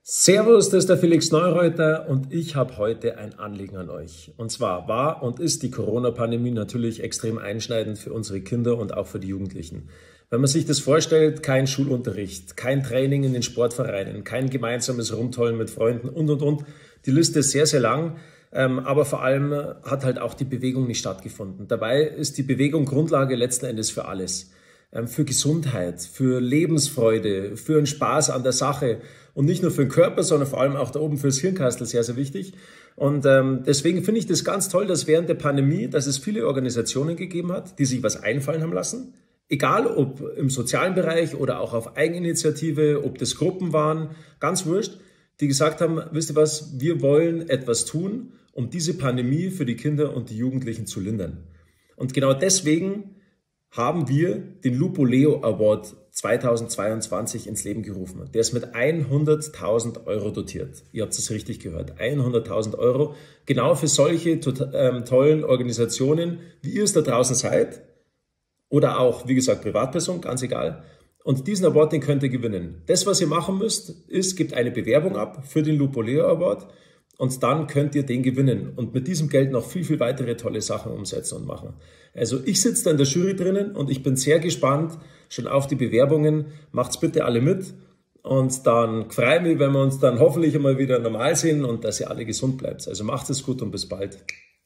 Servus, das ist der Felix Neureuter und ich habe heute ein Anliegen an euch. Und zwar war und ist die Corona-Pandemie natürlich extrem einschneidend für unsere Kinder und auch für die Jugendlichen. Wenn man sich das vorstellt, kein Schulunterricht, kein Training in den Sportvereinen, kein gemeinsames Rumtollen mit Freunden und. Die Liste ist sehr, sehr lang, aber vor allem hat halt auch die Bewegung nicht stattgefunden. Dabei ist die Bewegung Grundlage letzten Endes für alles. Für Gesundheit, für Lebensfreude, für einen Spaß an der Sache und nicht nur für den Körper, sondern vor allem auch da oben fürs Hirnkastel sehr, sehr wichtig. Und deswegen finde ich das ganz toll, dass während der Pandemie, dass es viele Organisationen gegeben hat, die sich was einfallen haben lassen. Egal ob im sozialen Bereich oder auch auf Eigeninitiative, ob das Gruppen waren, ganz wurscht, die gesagt haben, wisst ihr was, wir wollen etwas tun, um diese Pandemie für die Kinder und die Jugendlichen zu lindern. Und genau deswegen haben wir den Lupo Leo Award 2022 ins Leben gerufen. Der ist mit 100.000 Euro dotiert. Ihr habt es richtig gehört. 100.000 Euro. Genau für solche tollen Organisationen, wie ihr es da draußen seid. Oder auch, wie gesagt, Privatpersonen, ganz egal. Und diesen Award, den könnt ihr gewinnen. Das, was ihr machen müsst, ist, gebt eine Bewerbung ab für den Lupo Leo Award. Und dann könnt ihr den gewinnen und mit diesem Geld noch viel, viel weitere tolle Sachen umsetzen und machen. Also ich sitze da in der Jury drinnen und ich bin sehr gespannt schon auf die Bewerbungen. Macht's bitte alle mit und dann freue ich mich, wenn wir uns dann hoffentlich einmal wieder normal sehen und dass ihr alle gesund bleibt. Also macht es gut und bis bald.